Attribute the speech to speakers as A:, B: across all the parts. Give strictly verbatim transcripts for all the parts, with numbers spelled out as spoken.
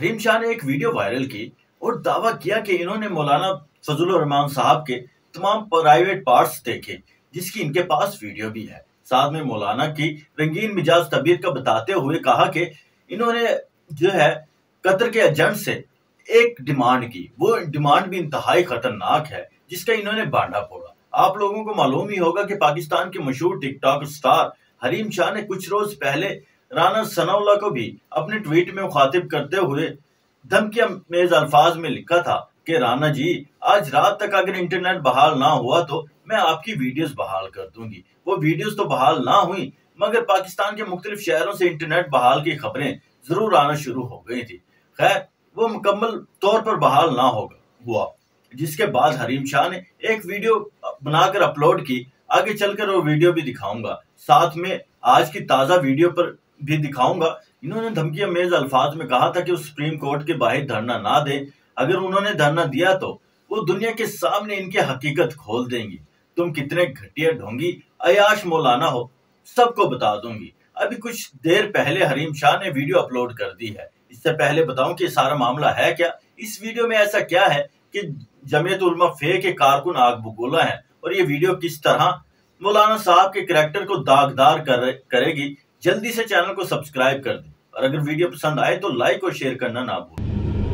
A: हरीम शाह ने एक video viral की और दावा किया कि इन्होंने मौलाना फजलुर रहमान साहब के तमाम प्राइवेट पार्ट्स देखे, जिसकी इनके पास वीडियो भी है। साथ में मौलाना की रंगीन मिजाज तबीयत का बताते हुए कहा कि इन्होंने जो है कतर के एजेंट से एक डिमांड की, वो डिमांड भी इंतहाई खतरनाक है, जिसका इन्होंने बांधा फोड़ा। आप लोगों को मालूम ही होगा कि पाकिस्तान के मशहूर टिकटॉक स्टार हरीम शाह ने कुछ रोज पहले राना सनाउल्लाह को भी अपने ट्वीट में मुखातिब करते हुए धमकियामेज अल्फाज में लिखा था कि राना जी, आज रात तक अगर इंटरनेट बहाल ना हुआ तो मैं आपकी वीडियोस बहाल कर दूंगी। वो वीडियोस तो बहाल ना हुई, मगर पाकिस्तान के मुख्तलिफ शहरों से इंटरनेट बहाल की खबरें जरूर आना शुरू हो गई थी। खैर, वो मुकम्मल तौर पर बहाल ना होगा हुआ, जिसके बाद हरीम शाह ने एक वीडियो बनाकर अपलोड की। आगे चलकर वो वीडियो भी दिखाऊंगा, साथ में आज की ताजा वीडियो पर भी दिखाऊंगा। इन्होंने धमकियामेज अल्फाज में कहा था कि वो सुप्रीम कोर्ट के बाहर धरना ना दे, अगर उन्होंने धरना दिया तो वो दुनिया के सामने इनकी हकीकत खोल देंगी। तुम कितने घटिया ढोंगी अयाश मौलाना हो, सबको बता दूंगी। अभी कुछ देर पहले हरीम शाह ने वीडियो अपलोड कर दी है। इससे पहले बताऊं कि सारा मामला है क्या। इस वीडियो में ऐसा क्या है कि जमीयत उलमा फे के कारकुन आग बगूला है, और ये वीडियो किस तरह मौलाना साहब के करैक्टर को दागदार कर, करेगी। जल्दी से चैनल को सब्सक्राइब कर दें, और अगर वीडियो पसंद आए तो लाइक और शेयर करना ना भूलें।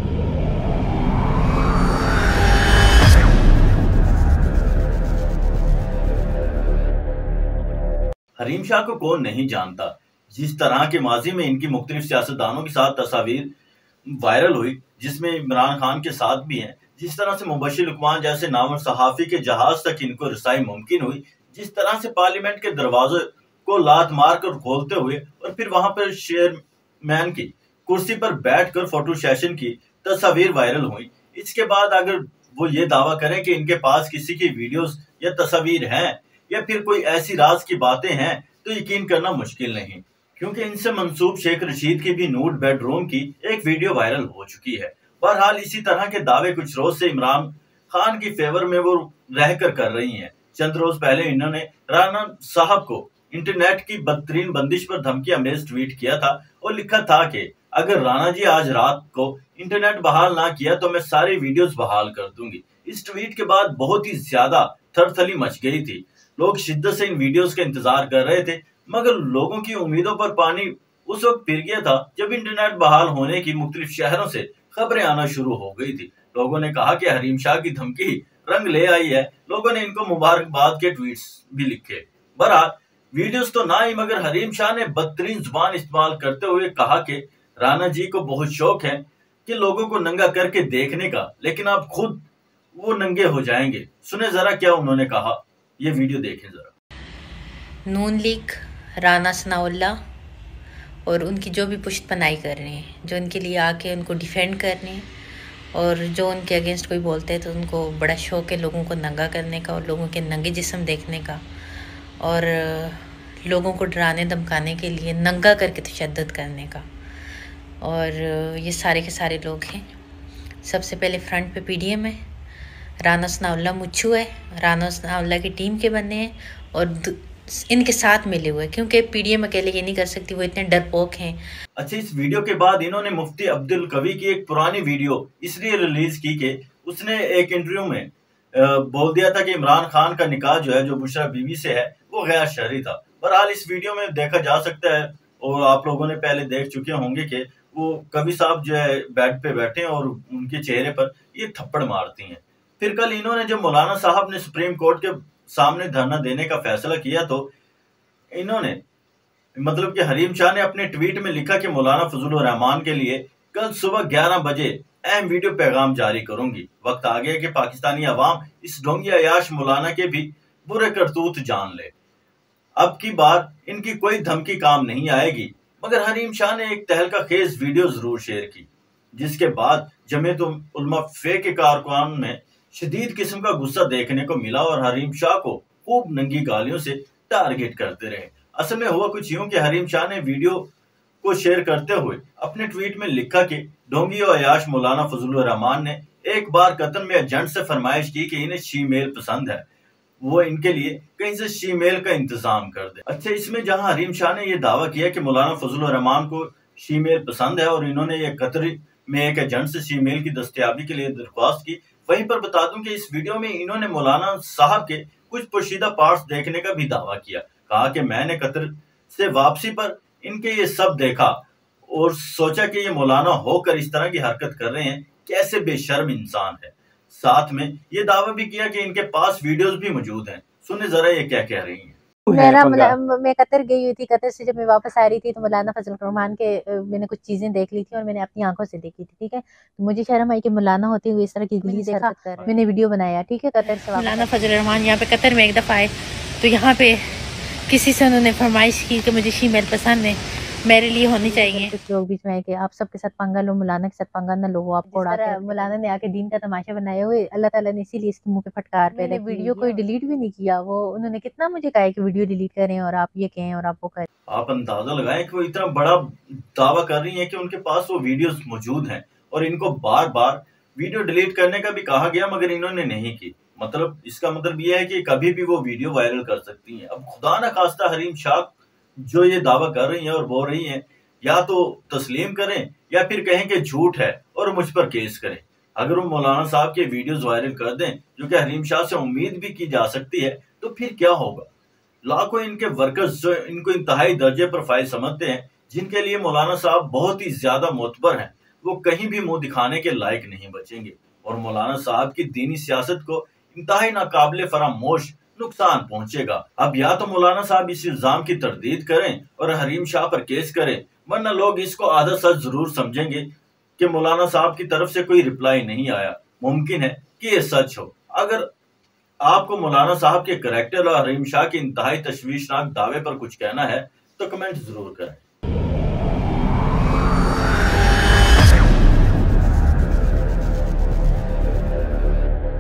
A: हरीम शाह को कौन नहीं जानता। जिस तरह के माजी में इनकी मुख्तलिफ सियासतदानों के साथ तस्वीर वायरल हुई, जिसमें इमरान खान के साथ भी हैं, जिस तरह से मुबशिर लुकमान जैसे नामवर सहाफी के जहाज तक इनको रसाई मुमकिन हुई, जिस तरह से पार्लियामेंट के दरवाजे को लात मार कर खोलते हुए और फिर वहां पर चेयरमैन की कुर्सी पर बैठकर फोटो सेशन की तस्वीर वायरल हुई। इसके बाद अगर वो ये दावा करें कि इनके पास किसी की वीडियोस या तस्वीर हैं या फिर कोई ऐसी राज की बातें हैं, तो यकीन करना मुश्किल नहीं, क्योंकि इनसे मंसूब शेख रशीद की भी नूड बेडरूम की एक वीडियो वायरल हो चुकी है। बहरहाल इसी तरह के दावे कुछ रोज से इमरान खान की फेवर में वो रहकर कर रही हैं। चंद रोज पहले इन्होंने राना साहब को इंटरनेट की बदतरीन बंदिश पर धमकी अमेज ट्वीट किया था और लिखा था कि अगर राणा जी आज रात को इंटरनेट बहाल ना किया तो मैं सारी वीडियोस बहाल कर दूंगी। इस ट्वीट के बाद बहुत ही ज्यादा थरथली मच गई थी। लोग शिद्दत से इन वीडियोस का इंतजार कर रहे थे, मगर लोगों की उम्मीदों पर पानी उस वक्त फिर गया था जब इंटरनेट बहाल होने की मुख्तलिफ शहरों से खबरें आना शुरू हो गई थी। लोगों ने कहा कि हरीम शाह की धमकी रंग ले आई है। लोगों ने इनको मुबारकबाद के ट्वीट्स भी लिखे। बहरहाल वीडियोस तो ना ही, मगर हरीम शाह ने बदतरीन जुबान इस्तेमाल करते हुए कहा कि राणा जी को बहुत शौक है कि लोगों को नंगा करके देखने का, लेकिन आप खुद वो नंगे हो जाएंगे। सुने जरा क्या उन्होंने कहा, ये वीडियो देखें जरा।
B: नून लीग, राना सनाउल्लाह और उनकी जो भी पुष्ट पनाही कर रहे हैं, जो उनके लिए आके उनको डिफेंड कर रहे हैं, और जो उनके अगेंस्ट कोई बोलते हैं तो उनको बड़ा शौक है लोगों को नंगा करने का और लोगों के नंगे जिस्म देखने का, और लोगों को डराने धमकाने के लिए नंगा करके तशद्दुद करने का। और ये सारे के सारे लोग हैं। सबसे पहले फ्रंट पे पीडीएम है, राना सनाउल्लाह मुच्छू है, राना सनाउल्लाह की टीम के बने हैं और इनके साथ मिले हुए, क्योंकि पीडीएम अकेले ये नहीं कर सकती, वो इतने डरपोक हैं।
A: अच्छा, इस वीडियो के बाद इन्होंने मुफ्ती अब्दुल कवी की एक पुरानी वीडियो इसलिए रिलीज की कि उसने एक इंटरव्यू में बोल दिया था कि इमरान खान का निकाह जो है जो बुशरा बीवी से है वो गैर शरई था। बहरहाल इस वीडियो में देखा जा सकता है, और आप लोगों ने पहले देख चुके होंगे कि वो कवि साहब जो है बेड पे बैठे हैं और उनके चेहरे पर ये थप्पड़ मारती हैं। फिर कल इन्होंने जब मौलाना साहब ने सुप्रीम कोर्ट के सामने धरना देने का फैसला किया तो इन्होंने मतलब कि हरीम शाह ने अपने ट्वीट में लिखा कि मौलाना फजलुर रहमान के लिए कल सुबह ग्यारह बजे अहम वीडियो पैगाम जारी करूंगी। वक्त आ गया कि पाकिस्तानी अवाम इस ढोंगी अयाश मौलाना के भी बुरे करतूत जान ले। अब की बार इनकी कोई धमकी काम नहीं आएगी। मगर हरीम शाह ने एक तहलका खेज वीडियो जरूर शेयर की, जिसके बाद जमीयत उलमा फे के कारकुनान में शदीद किस्म का गुस्सा देखने को मिला और हरीम शाह को खूब नंगी गालियों से टारगेट करते रहे। असल में हुआ कुछ यूं कि हरीम शाह ने वीडियो को शेयर करते हुए अपने ट्वीट में लिखा कि ढोंगी और अयाश मौलाना फजलुर रहमान ने एक बार कतन में एजेंट से फरमाइश की कि इन्हें शीमेल पसंद है, वो इनके लिए कहीं से शीमेल का इंतजाम कर दे। अच्छा, इसमें जहां हरीम शाह ने यह दावा किया कि मौलाना फजलुर रहमान को शीमेल पसंद है और इन्होंने ये कतरी में एक एजेंट से शीमेल की दस्तयाबी के लिए दरख्वास्त की। वहीं पर बता दूं कि इस वीडियो में इन्होंने मौलाना साहब के कुछ पोशीदा पार्ट्स देखने का भी दावा किया। कहा कि मैंने कतर से वापसी पर इनके ये सब देखा और सोचा कि ये मौलाना होकर इस तरह की हरकत कर रहे हैं, कैसे बेशर्म इंसान है। साथ में ये दावा भी किया कि इनके पास वीडियोस भी मौजूद हैं। सुने जरा ये क्या कह रही हैं।
C: मेरा मैं कतर गई हुई थी। कतर से जब मैं वापस आ रही थी तो मौलाना फजल रहमान के मैंने कुछ चीजें देख ली थी और मैंने अपनी आंखों से देखी थी। ठीक है, तो मुझे शर्म आई कि मौलाना होते हुए इस तरह की गली देखा, मैंने वीडियो बनाया। ठीक है, कतर से
B: मौलाना फजल रहमान यहाँ पे कतर में एक दफ़ा आए तो यहाँ पे किसी से उन्होंने फरमाइश की कि मुझे शीमेल पसंद है, मेरे लिए होनी चाहिए।
C: कुछ लोग बीच में आए कि आप सबके साथ पंगा लो, मौलाना के साथ पंगा न लो, आपको उड़ाते हैं। मौलाना ने आके दीन का तमाशा बनाया हुए, अल्लाह ताला ने इसीलिए इसके मुंह पे फटकार पैदा की। वीडियो कोई डिलीट भी नहीं किया। वो उन्होंने कितना मुझे कहा कि वीडियो डिलीट करें और आप ये कहें और आप वो करें।
A: आप अंदाजा लगाएं कि वो इतना बड़ा दावा कर रही है कि उनके पास वो वीडियोस मौजूद हैं और इनको बार बार वीडियो डिलीट करने का भी कहा गया मगर इन्होंने नहीं की। मतलब इसका मतलब ये है कि कभी भी वो वीडियो वायरल कर सकती हैं। अब खुदा न खास्ता हरीम शाह जो ये दावा कर रही हैं और बोल रही हैं, या तो तस्लीम करें या फिर कहें कि झूठ है और मुझ पर केस करें। अगर वो मौलाना साहब के वीडियोस वायरल कर दें, जो कि हरीम शाह से उम्मीद भी की जा सकती है, तो फिर क्या होगा। लाखों इनके वर्कर्स जो इनको इंतहाई दर्जे पर फाइल समझते हैं, जिनके लिए मौलाना साहब बहुत ही ज्यादा मोतबर हैं, वो कहीं भी मुंह दिखाने के लायक नहीं बचेंगे और मौलाना साहब की दीनी सियासत को इंतहाई नाकाबिले फरामोश नुकसान पहुंचेगा। अब या तो मौलाना साहब इस इल्जाम की तरदीद करें और हरीम शाह पर केस करें, वरना लोग इसको आधा सच जरूर समझेंगे कि मौलाना साहब की तरफ से कोई रिप्लाई नहीं आया। मुमकिन है कि ये सच हो। अगर आपको मौलाना साहब के करैक्टर और हरीम शाह के इंतहाई तशवीशनाक दावे पर कुछ कहना है तो कमेंट जरूर करें।